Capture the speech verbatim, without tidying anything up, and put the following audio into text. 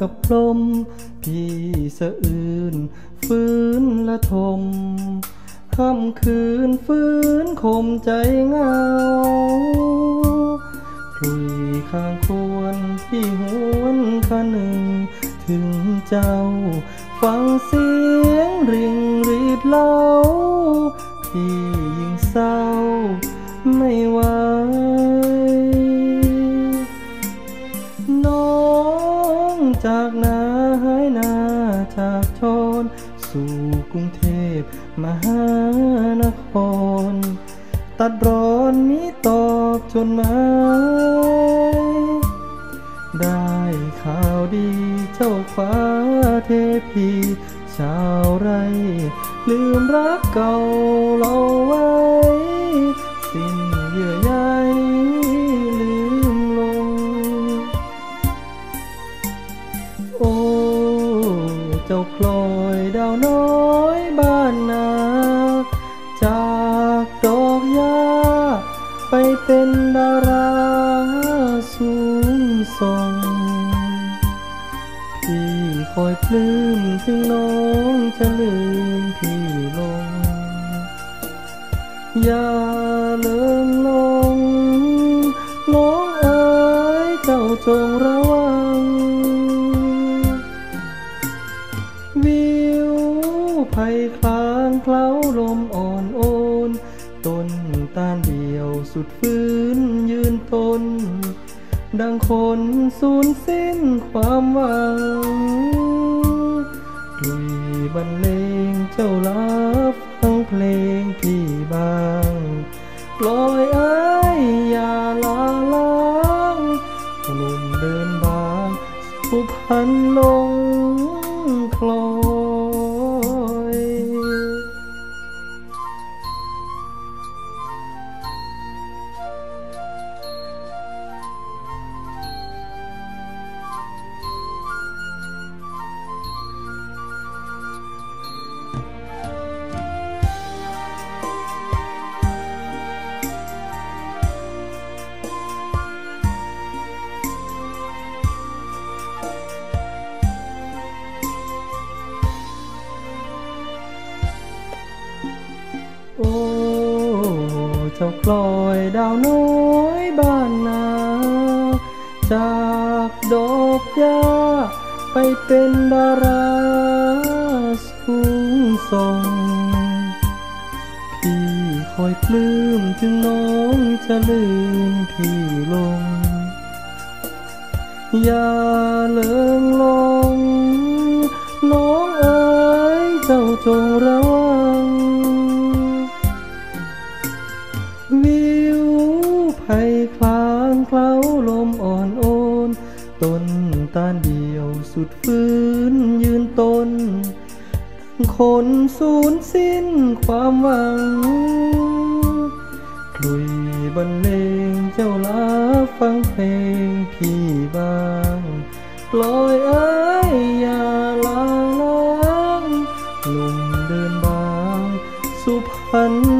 กับพรมพี่สะอื่นฟื้นละทมค่ำคืนฟื้นคมใจเงาคลุยข้างควรพี่หวนข้าหนึ่งถึงเจ้าฟังเสียงริงรีดเล่าพี่ยิ่งเศร้าไม่ไหวน้องจากนาหายนาจากชนสู่กรุงเทพมหานครตัดร้อนมิตอบจนหมายได้ข่าวดีเจ้าฟ้าเทพีชาวไร่ลืมรักเก่าเราไว้สิ้นเยื่อใยลืมลงโอ้เจ้าคลอยดาวน้อยบ้านนาจากดอกหญ้าไปเป็นดาราสูงส่งพี่คอยปลื้มถึงน้องจะลืมพี่ลงอย่าเลิมลงน้องเอ๋ยเจ้าจงระวังวิวไผ่คลางเคล้าลมอ่อนโอนต้นตาลเดียวสุดฟื้นยืนต้นดังคนสูญสิ้นความหวังกลุยบรรเลงเจ้าลาฟังเพลงพี่บางปล่อยเอ้ยอย่าลาล้างหนุ่มเดินบางสุพรรณลงคลอยโอ้เจ้าคลอยดาวน้อยบ้านนาจากดอกหญ้าไปเป็นดาราสูงส่งพี่คอยปลื้มถึงน้องจะลืมพี่ลงอย่าเลิงลงน้องเอ๋ยเจ้าจงระวังวิวไผ่คลางเคล้าลมอ่อนโอนต้นตาลเดียวสุดฟื้นยืนต้นคนสูญสิ้นความหวังคลุยบรรเลงเจ้าลาฟังเพลงพี่บางปล่อยเอ้ยอย่าลาล้างหนุ่มเดินบางสุพรรณ